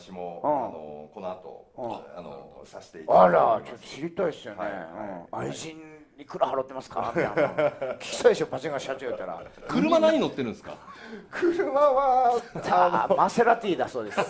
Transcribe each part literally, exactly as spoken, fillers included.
話も、 うんあのこの後、 うんあのさせていただあきたいと思います。 らちょっと知りたいですよね、 はいうんはい愛人いくら払ってますかみたいな聞きたいでしょパチンコ社長言ったら車何乗ってるんですか？ 車はあマセラティだそうです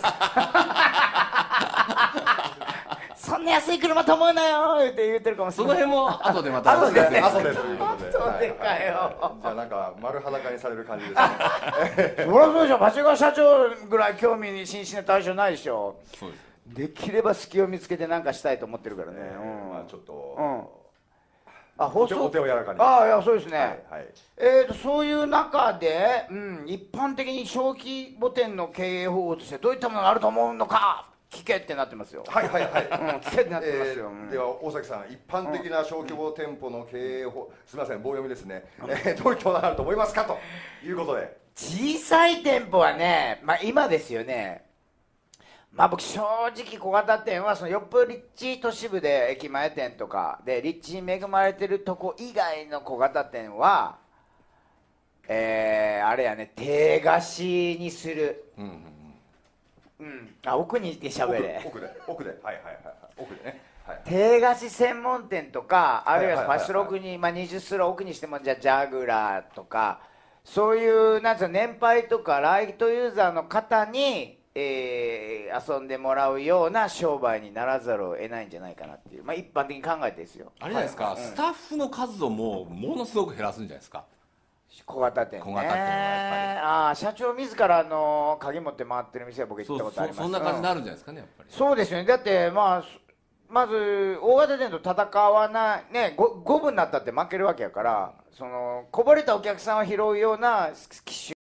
そんな安い車と思うなよって言ってるかもしそれないの辺も後でまた後でね後でということで、 後でかよはいじゃあなんか丸裸にされる感じですね。 そりゃそうでしょパチンコ社長ぐらい興味津々な対象ないでしょそうです。 できれば隙を見つけて何かしたいと思ってるからね、 えうんーまあちょっと、 うんあ放送お手を柔らかに。 ああいやそうですね、 はいはい。 えー、とそういう中で、うん、一般的に小規模店の経営方法としてどういったものがあると思うのか聞けってなってますよ、 はいはいはい。 うん、聞けってなってますよ、うんえーでは大崎さん、一般的な小規模店舗の経営法、すみません棒読みですね、えーどういったものがあると思いますかということで。 小さい店舗はね、まあ、今ですよね、まあ、僕正直小型店はそのよっぽど立地都市部で駅前店とかで立地に恵まれてるとこ以外の小型店はえー、あれやね手貸しにする、 うんうんうん。 うんあ奥にいて喋れ奥奥で奥ではいはいはいはい奥でね。はい。 手貸し専門店とかあるいははいはいはいはいパスロクに、まあ、にじゅうスロー奥にしてもじゃあジャグラーとかそういうなんつうの年配とかライトユーザーの方に、えー遊んでもらうような商売にならざるを得ないんじゃないかなっていう、まあ、一般的に考えてですよあれじゃないですか、 はいスタッフの数をもうものすごく減らすんじゃないですか。 小型店ね小型店はやっああ社長自らあの鍵持って回ってる店は僕行そうったことありますそそんな感じになうんるんじゃないですかね、やっぱり。 そうですよねだってまあまず大型店と戦わないねご五分になったって負けるわけやからそのこぼれたお客さんを拾うような機種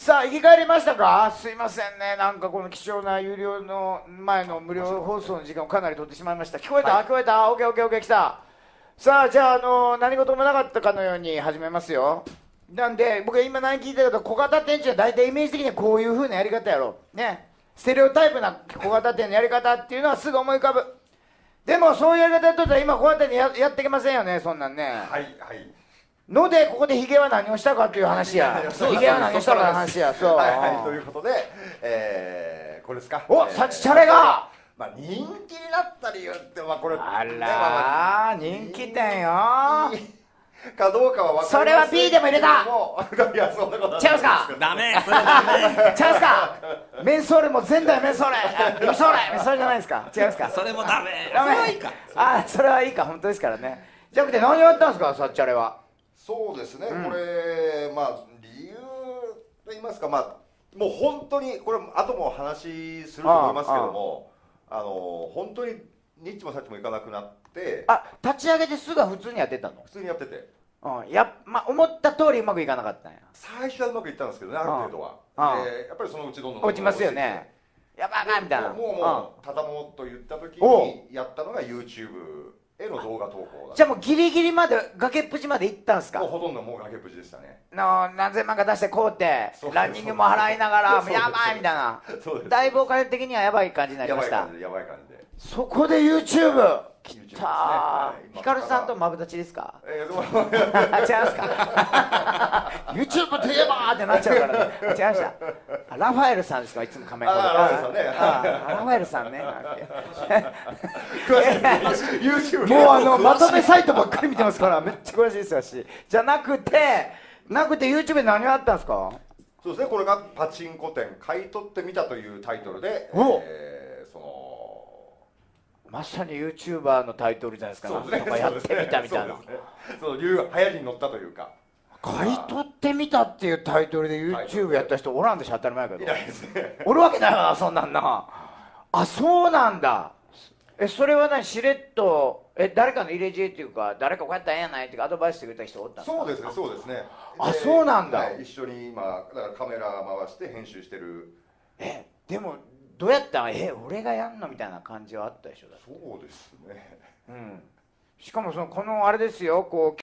さあ生き返りましたか。すいませんね、なんかこの貴重な有料の前の無料放送の時間をかなり取ってしまいました。聞こえた、 はい、 聞こえた。オッケーオッケーオッケー、来た。さあじゃあ、あのー、何事もなかったかのように始めますよ。なんで僕が今何聞いたけど、小型店長は大体イメージ的にはこういう風なやり方やろね。ステレオタイプな小型店のやり方っていうのはすぐ思い浮かぶ。でもそういうやり方やっとったら今小型店で や, やっていけませんよね、そんなんね。 はいはいのでここでヒゲは何をしたかっていう話や。ヒゲは何をしたかの話や。そう、 はいはい、ということで、えー、これですか。 お、 えー、 サチチャレが、 まあ、人気になった理由って、まあ、これあね、まらあ、 人気店よ。 かどうかは分かりませんけども、 それは P でも入れたいや、そんなことはない違いますか。 ダメそれダメ違いますか。メンソーレも前代メンソーレ、メンソーレ、メンソーレじゃないですか。違いますか。 それもダメダメ。 それはいいか。 あ、それはいいか、本当ですからね。じゃなくて何をやったんですか、サッチャレは。 そうですね、 うん、 これ、まあ、理由と言いますか、まあ、もう本当に、これ、後も話すると思いますけども、あの本当にニッチもサッチもいかなくなって、 あ、立ち上げてすぐは普通にやってたの。 普通にやってて、 うん、やまあ、思った通りうまくいかなかったんや。 最初はうまくいったんですけどね、ある程度は。 うんでやっぱりそのうちどんどん落ちますよね。やばいやばいみたいな。 もう、もう、もう畳もうと言った時にやったのが YouTube への動画投稿だ。 じゃあもうギリギリまで崖っぷちまで行ったんすか。 もうほとんどもう崖っぷちでしたね。 の何千万か出してこうってそうランニングも払いながらそうもうやばいみたいな。 そうです。 だいぶお金的にはやばい感じになりました。 やばい感じで、やばい感じで。 そこで YouTube 来 YouTube ですねたはいー。ヒカルさんとマブダチですか。 えー、そう違いますか。YouTube といえばーってなっちゃうからね。違いました。あラファエルさんですか、いつも仮面あラファエルさんねあラファエルさんね。 詳しい YouTube もうあのまとめサイトばっかり見てますからめっちゃ詳しいですよし。じゃなくてなくて YouTube で何をやったんですか。 そうですね、これがパチンコ店買い取ってみたというタイトルで、 おえー、そのまさに YouTuber のタイトルじゃないですか。 そうですね、 なんかやってみたみたいな。 そうですね、そう流行りに乗ったというか、 買い取ってみたっていうタイトルで YouTube やった人おらんでしょ、当たり前やけど。 いないですね。 おるわけないわな、そんなんな。あ、そうなんだ。え、それは何、しれっと、え、誰かの入れ知恵っていうか、誰かこうやったらええんやないっていうか、アドバイスしてくれた人おったんですか。 そうですね、そうですね。 あ、そうなんだ。 はい、一緒に今、だからカメラ回して編集してる。 え、でも、どうやったん、え、俺がやんのみたいな感じはあったでしょ。だってそうですね。 うん。しかもそのこのあれですよ、こう